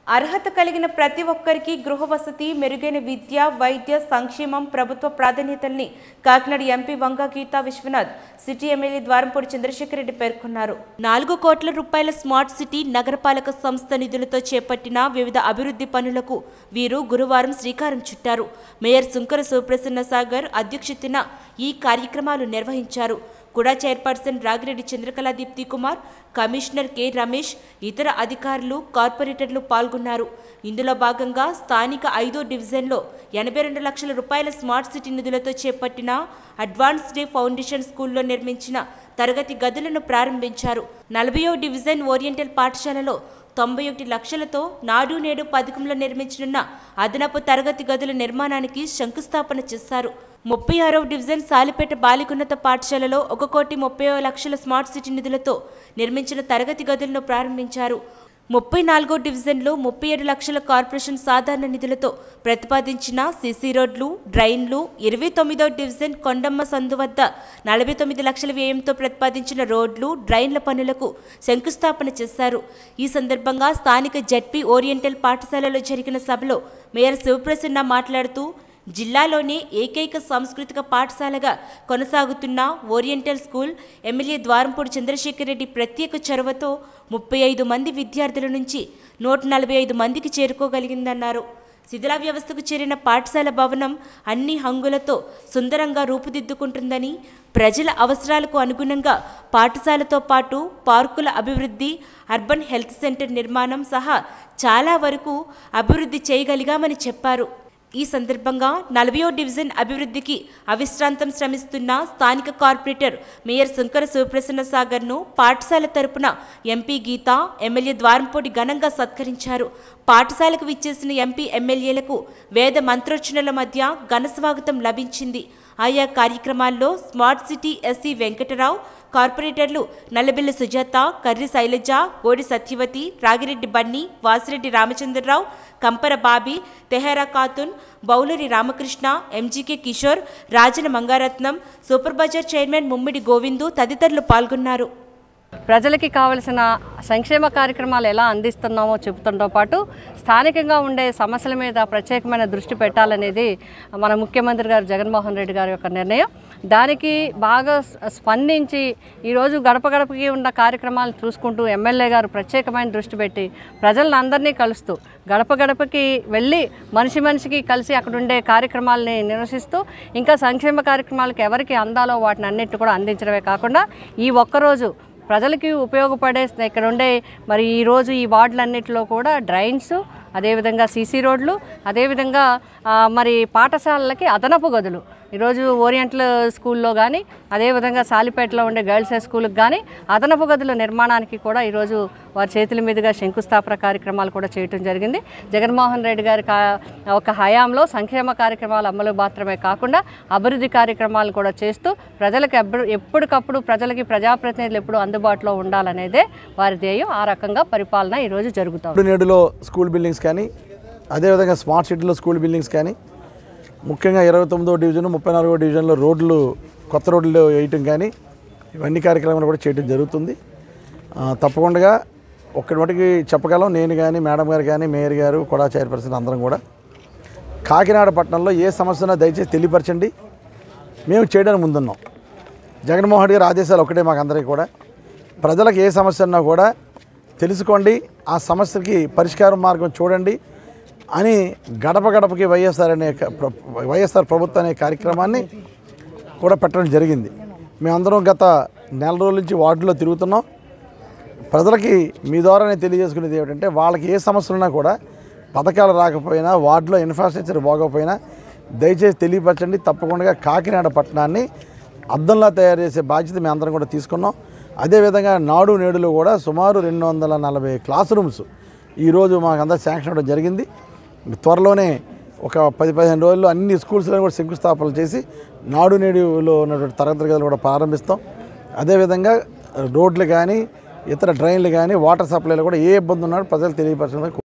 అర్హత కలిగిన ప్రతి ఒక్కరికి గృహ వసతి, మెరుగైన విద్య, వైద్య సంక్షేమం ప్రభుత్వ ప్రాధాన్యతల్ని Kakinada MP Vanga Geetha Viswanath city MLA Dwarampudi Chandrasekhar Reddy పేర్కొన్నారు. 4 కోట్ల రూపాయల స్మార్ట్ సిటీ నగరపాలక సంస్థ నిధులతో చేపట్టిన వివిధ అభివృద్ధి పనులకు వీరు గురువారం శ్రీకారం చుట్టారు. మేయర్ సుంకర శివప్రసన్న సాగర్ అధ్యక్షతన ఈ కార్యక్రమాలు నిర్వహించారు. కుడా chairperson Ragireddy Chandrakala Deepthi Kumar, commissioner K Ramesh, ఇతర అధికారులు, కార్పొరేటర్లు పాల్గొన్నారు. ఇందులో భాగంగా స్థానిక 5వ డివిజన్లో 82 లక్షల రూపాయల స్మార్ట్ సిటీ నిధులతో చేపట్టిన అడ్వాన్స్ డే ఫౌండేషన్ స్కూల్లో నిర్మించిన తరగతి గదులను ప్రారంభించారు. 40వ డివిజన్ ఓరియంటల్ పాఠశాలలో 91 లక్షలతో నాడు నేడు పథకంలో నిర్మించనున్న అదనపు తరగతి గదుల నిర్మాణానికి శంకుస్థాపన చేశారు. 36వ డివిజన్ సాలిపేట బాలికోన్నత పాఠశాలలో 1,30,00,000 లక్షల స్మార్ట్ సిటీ నిధులతో నిర్మించిన తరగతి గదులను ప్రారంభించారు. 34వ డివిజన్లో 37 లక్షల కార్పొరేషన్ సాధారణ నిధులతో ప్రతిపాదించిన సీసీ రోడ్లు, డ్రైన్లు, 29వ డివిజన్ కొండమ్మ సందు వద్ద 49 లక్షల వ్యయంతో ప్రతిపాదించిన రోడ్లు, డ్రైన్ల పనులకు శంకుస్థాపన చేశారు. ఈ సందర్భంగా స్థానిక జెడ్పీ ఓరియంటల్ పాఠశాలలో జరిగిన సభలో మేయర్ శివప్రసన్న మాట్లాడుతూ, జిల్లాలోనే ఏకైక సాంస్కృతిక పాఠశాలగా కొనసాగుతున్న oriental school MLA Dwarampudi Chandrasekhar Reddy ప్రత్యేక చొరవతో 35 మంది విద్యార్థుల నుంచి 145 మందికి చేరుకోగలిగిందన్నారు. శిథిల వ్యవస్థకు చేరిన పాఠశాల భవనం అన్ని హంగులతో సుందరంగా రూపుదిద్దుకుంటుందని, ప్రజల అవసరాలకు అనుగుణంగా పాఠశాలతో పాటు పార్కుల అభివృద్ధి, అర్బన్ హెల్త్ సెంటర్ నిర్మాణం సహా చాలా వరకు అభివృద్ధి చేయగలిగామని చెప్పారు. ఈ సందర్భంగా 40వ డివిజన్ అభివృద్ధికి అవిశ్రాంతం శ్రమిస్తున్న స్థానిక కార్పొరేటర్ మేయర్ సుంకర శివప్రసన్న సాగర్ను పాఠశాల తరపున ఎంపీ గీత, ఎమ్మెల్యే ద్వారంపూడి ఘనంగా సత్కరించారు. పాఠశాలకు విచ్చేసిన ఎంపీ, ఎమ్మెల్యేలకు వేద మంత్రోచ్చరణల మధ్య ఘన స్వాగతం లభించింది. ఆయా కార్యక్రమాల్లో స్మార్ట్ సిటీ ఎస్సీ వెంకటరావు, కార్పొరేటర్లు నల్లబెల్లి సుజాత, కర్రి శైలజ, గోడి సత్యవతి, రాగిరెడ్డి బన్నీ, వాసిరెడ్డి రామచంద్రరావు, కంపర బాబీ, తెహరా ఖాతున్, బౌలరి రామకృష్ణ, ఎంజీకే కిషోర్, రాజన మంగారత్నం, సూపర్ బజార్ చైర్మన్ ముమ్మిడి గోవిందు తదితరులు పాల్గొన్నారు. ప్రజలకి కావలసిన సంక్షేమ కార్యక్రమాలు ఎలా అందిస్తున్నామో చెబుతుండటంతో పాటు స్థానికంగా ఉండే సమస్యల మీద ప్రత్యేకమైన దృష్టి పెట్టాలనేది మన ముఖ్యమంత్రి గారు జగన్మోహన్ రెడ్డి గారి యొక్క నిర్ణయం. దానికి బాగా స్పందించి ఈరోజు గడప గడపకి ఉన్న కార్యక్రమాలు చూసుకుంటూ ఎమ్మెల్యే గారు ప్రత్యేకమైన దృష్టి పెట్టి ప్రజలను అందరినీ కలుస్తూ గడప గడపకి వెళ్ళి మనిషి మనిషికి కలిసి అక్కడ ఉండే కార్యక్రమాలని నిర్వహిస్తూ ఇంకా సంక్షేమ కార్యక్రమాలకు ఎవరికి అందాలో వాటిని అన్నింటిని కూడా అందించడమే కాకుండా ఈ ఒక్కరోజు ప్రజలకి ఉపయోగపడే ఇక్కడ ఉండే మరి ఈరోజు ఈ వార్డులన్నింటిలో కూడా డ్రైన్స్, అదేవిధంగా సీసీ రోడ్లు, అదేవిధంగా మరి పాఠశాలలకి అదనపు గదులు ఈరోజు ఓరియంటల్ స్కూల్లో కానీ అదేవిధంగా సాలిపేటలో ఉండే గర్ల్స్ హై స్కూల్కి కానీ అదనపు గదుల నిర్మాణానికి కూడా ఈరోజు వారి చేతుల మీదుగా శంకుస్థాపన కార్యక్రమాలు కూడా చేయడం జరిగింది. జగన్మోహన్ రెడ్డి గారి ఒక హయాంలో సంక్షేమ కార్యక్రమాలు అమలు మాత్రమే కాకుండా అభివృద్ధి కార్యక్రమాలు కూడా చేస్తూ ప్రజలకు ఎప్పటికప్పుడు ప్రజలకి ప్రజాప్రతినిధులు ఎప్పుడు అందుబాటులో ఉండాలనేదే వారి ధ్యేయం. ఆ రకంగా పరిపాలన ఈరోజు జరుగుతుంది. నేడులో స్కూల్ బిల్డింగ్స్ కానీ అదేవిధంగా స్మార్ట్ సిటీలో స్కూల్ బిల్డింగ్స్ కానీ ముఖ్యంగా 29వ డివిజన్ 34వ డివిజన్లో రోడ్లు, కొత్త రోడ్లు వేయటం కానీ ఇవన్నీ కార్యక్రమాలు కూడా చేయడం జరుగుతుంది. తప్పకుండా ఒక్కటి మటుకి చెప్పగలం, నేను కానీ మేడం గారు కానీ మేయర్ గారు కూడా చైర్పర్సన్ అందరం కూడా కాకినాడ పట్టణంలో ఏ సమస్యనా దయచేసి తెలియపరచండి, మేము చేయడానికి ముందున్నాం. జగన్మోహన్ రెడ్డి గారి ఆదేశాలు ఒకటే మాకు అందరికీ కూడా, ప్రజలకు ఏ సమస్య ఉన్నా కూడా తెలుసుకోండి, ఆ సమస్యకి పరిష్కారం మార్గం చూడండి అని గడప గడపకి వైఎస్ఆర్ ప్రభుత్వం అనే కార్యక్రమాన్ని కూడా పెట్టడం జరిగింది. మేమందరం గత నెల రోజుల నుంచి వార్డులో తిరుగుతున్నాం. ప్రజలకి మీ ద్వారానే తెలియజేసుకునేది ఏమిటంటే, వాళ్ళకి ఏ సమస్యలు ఉన్నా కూడా పథకాలు రాకపోయినా, వార్డులో ఇన్ఫ్రాస్ట్రక్చర్ బాగోకపోయినా దయచేసి తెలియపరచండి. తప్పకుండా కాకినాడ పట్టణాన్ని అద్దంలా తయారు చేసే బాధ్యత మేము అందరం కూడా తీసుకున్నాం. అదేవిధంగా నాడు నేడులో కూడా సుమారు 240 క్లాస్ రూమ్స్ ఈరోజు మాకు అందరూ శాంక్షన్ అవ్వడం జరిగింది. త్వరలోనే ఒక 10-15 రోజుల్లో అన్ని స్కూల్స్లో కూడా శంకుస్థాపనలు చేసి నాడు నేడులో ఉన్నటువంటి తరగతి గదులు కూడా ప్రారంభిస్తాం. అదేవిధంగా రోడ్లు కానీ ఇతర డ్రైన్లు కానీ వాటర్ సప్లైలో కూడా ఏ ఇబ్బంది ఉన్నాడో ప్రజలు తెలియపరచడం